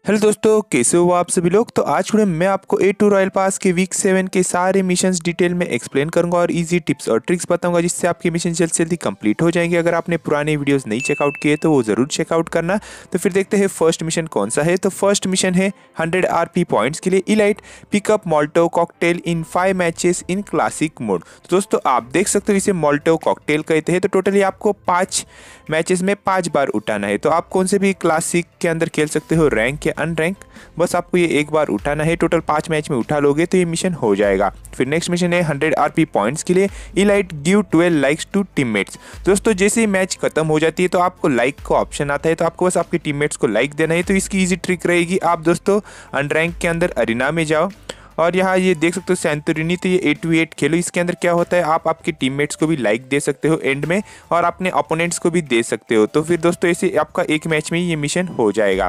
Hello दोस्तों, कैसे हो आप सभी लोग। तो आज थोड़े मैं आपको A2 रॉयल पास के वीक 7 के सारे मिशंस डिटेल में एक्सप्लेन करूंगा और इजी टिप्स और ट्रिक्स बताऊंगा जिससे आपके मिशन जल्द से जल्दी कंप्लीट हो जाएंगे। अगर आपने पुराने वीडियोस नहीं चेकआउट किए तो वो ज़रूर चेकआउट करना। तो फिर देखते हैं फर्स्ट मिशन कौन सा है। तो फर्स्ट मिशन है 100 RP पॉइंट्स के लिए elite pickup molotov cocktail in 5 matches in classic mode. तो दोस्तों आप देख सकते हो इसे मोल्टो कॉकटेल कहते हैं। तो टोटली आपको 5 मैचेस में 5 बार उठाना है। तो आप कौन से भी क्लासिक के अंदर खेल सकते हो, रैंक या अनरैंक, बस आपको ये एक बार उठाना है। टोटल 5 मैच में उठा लोगे तो ये मिशन हो जाएगा। फिर नेक्स्ट मिशन है 100 RP पॉइंट्स के लिए elite give 12 likes to teammates. दोस्तों जैसे ही मैच खत्म हो जाती है तो आपको लाइक का ऑप्शन आता है, तो आपको बस आपके टीममेट्स को लाइक देना है। तो इसकी ईजी ट्रिक रहेगी, आप दोस्तों अनरैंक के अंदर अरीना में जाओ और यहाँ ये देख सकते हो सैंटोरिनी। तो ये 8v8 खेलो। इसके अंदर क्या होता है, आप आपके टीममेट्स को भी लाइक दे सकते हो एंड में और अपने ओपोनेंट्स को भी दे सकते हो। तो फिर दोस्तों ऐसे आपका एक मैच में ही ये मिशन हो जाएगा।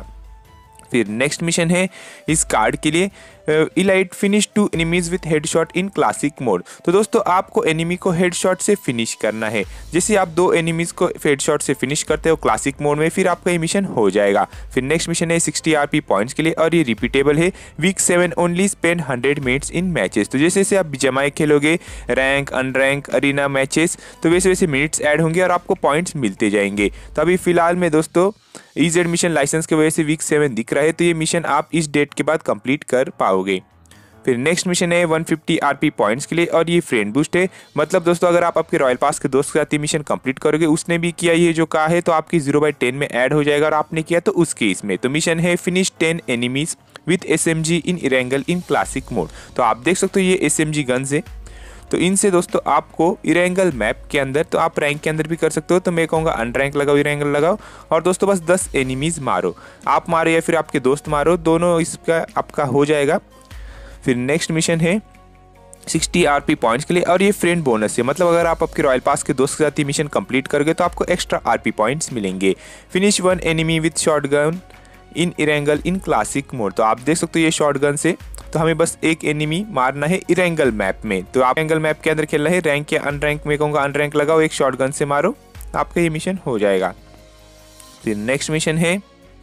फिर नेक्स्ट मिशन है इस कार्ड के लिए elite finish 2 enemies with headshot in classic mode. तो दोस्तों आपको एनिमी को हेडशॉट से फिनिश करना है। जैसे आप 2 एनिमीज को हेडशॉट से फिनिश करते हो क्लासिक मोड में, फिर आपका ये मिशन हो जाएगा। फिर नेक्स्ट मिशन है 60 RP पॉइंट्स के लिए और ये रिपीटेबल है। Week 7 only spend 100 minutes in matches. तो जैसे जैसे आप जमाए खेलोगे रैंक अनरैंक अरीना मैचेस, तो वैसे वैसे मिनट्स ऐड होंगे और आपको पॉइंट्स मिलते जाएंगे। तो अभी फिलहाल में दोस्तों EZ मिशन लाइसेंस की वजह से वीक 7 दिख रहा है, तो ये मिशन आप इस डेट के बाद कंप्लीट कर पाओगे। फिर नेक्स्ट मिशन है 150 RP पॉइंट्स के लिए और ये फ्रेंड बूस्ट है। मतलब दोस्तों अगर आप आपके रॉयल पास के दोस्त के साथ ये मिशन कंप्लीट करोगे, उसने भी किया ये जो कहा है, तो आपकी 0/10 में ऐड हो जाएगा और आपने किया तो उस केस में। तो मिशन है finish 10 enemies with SMG in Erangel in classic mode. तो आप देख सकते हो ये SMG गन्स है। तो इनसे दोस्तों आपको इरेंगल मैप के अंदर, तो आप रैंक के अंदर भी कर सकते हो, तो मैं कहूँगा अनरैंक लगाओ, इरेंगल लगाओ और दोस्तों बस 10 एनिमीज मारो। आप मारो या फिर आपके दोस्त मारो, दोनों इसका आपका हो जाएगा। फिर नेक्स्ट मिशन है 60 RP पॉइंट्स के लिए और ये फ्रेंड बोनस है। मतलब अगर आप आपके रॉयल पास के दोस्त के साथ ये मिशन कंप्लीट करोगे तो आपको एक्स्ट्रा RP पॉइंट्स मिलेंगे। Finish 1 enemy with shotgun in Erangel in classic mode. तो आप देख सकते हो ये शॉटगन से, तो हमें बस एक एनिमी मारना है इरेंगल मैप में। तो आप इरेंगल मैप के अंदर खेलना है, रैंक या अनरैंक में कहूँगा अनरैंक लगाओ, एक शॉटगन से मारो, आपका ये मिशन हो जाएगा। फिर नेक्स्ट मिशन है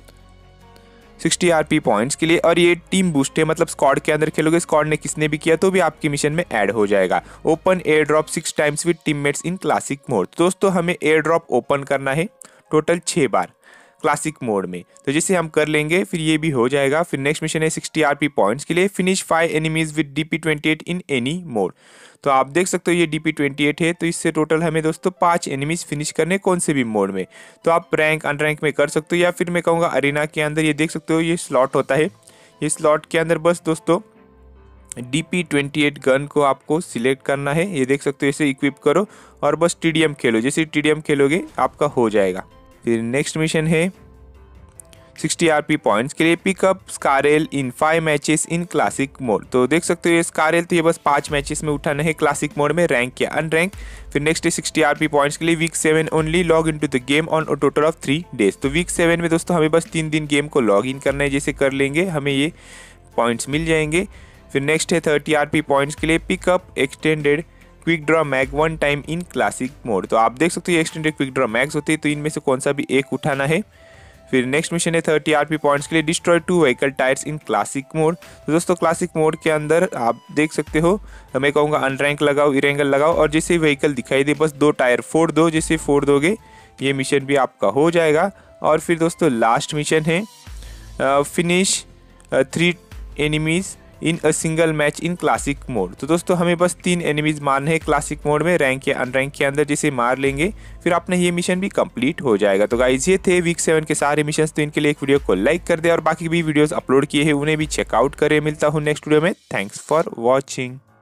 60 RP पॉइंट्स के लिए और ये टीम बूस्ट है। मतलब स्क्वाड के अंदर खेलोगे, स्क्वाड ने किसने भी किया तो भी आपके मिशन में ऐड हो जाएगा। Open air drop 6 times with teammates in classic mode. दोस्तों हमें एयर ड्रॉप ओपन करना है टोटल 6 बार क्लासिक मोड में। तो जैसे हम कर लेंगे फिर ये भी हो जाएगा। फिर नेक्स्ट मिशन है 60 RP पॉइंट्स के लिए finish 5 enemies with DP28 in any mode. तो आप देख सकते हो ये DP28 है, तो इससे टोटल हमें दोस्तों 5 एनिमीज फिनिश करने कौन से भी मोड में। तो आप रैंक अनरैंक में कर सकते हो या फिर मैं कहूँगा अरीना के अंदर। ये देख सकते हो ये स्लॉट होता है, ये स्लॉट के अंदर बस दोस्तों DP28 गन को आपको सिलेक्ट करना है। ये देख सकते हो इसे इक्विप करो और बस TDM खेलो। जैसे TDM खेलोगे आपका हो जाएगा। फिर नेक्स्ट मिशन है 60 RP पॉइंट्स के लिए pickup SCAR L in 5 matches in classic mode. तो देख सकते हो ये स्कारल, तो ये बस 5 मैचेस में उठाना है क्लासिक मोड में, रैंक या अनरैंक। फिर नेक्स्ट है 60 RP पॉइंट्स के लिए week 7 only log in to the game on a total of 3 days. तो वीक 7 में दोस्तों हमें बस 3 दिन गेम को लॉग इन करना है। जैसे कर लेंगे हमें ये पॉइंट्स मिल जाएंगे। फिर नेक्स्ट है 30 RP पॉइंट्स के लिए pickup extended quick draw mag 1 time in classic mode. तो आप देख सकते हो ये एक्सटेंडेड क्विक ड्रॉ मैग्स होते हैं, तो इनमें से कौन सा भी एक उठाना है। फिर नेक्स्ट मिशन है 30 RP पॉइंट्स के लिए destroy 2 vehicle tyres in classic mode. तो दोस्तों क्लासिक मोड के अंदर आप देख सकते हो, मैं कहूँगा अनरैंक लगाओ, इरेंगल लगाओ और जैसे व्हीकल दिखाई दे बस 2 टायर फोड़ दो। जैसे फोड़ दोगे ये मिशन भी आपका हो जाएगा। और फिर दोस्तों लास्ट मिशन है finish 3 enemies in a single match in classic mode. तो दोस्तों हमें बस 3 एनिमीज मारने हैं क्लासिक मोड में, रैंक या अनरैंक के अंदर। जैसे मार लेंगे फिर अपना ये मिशन भी कंप्लीट हो जाएगा। तो गाइस ये थे वीक 7 के सारे मिशंस। तो इनके लिए एक वीडियो को लाइक कर दे और बाकी भी वीडियोस अपलोड किए हैं उन्हें भी चेकआउट करें। मिलता हूँ नेक्स्ट वीडियो में। Thanks for watching.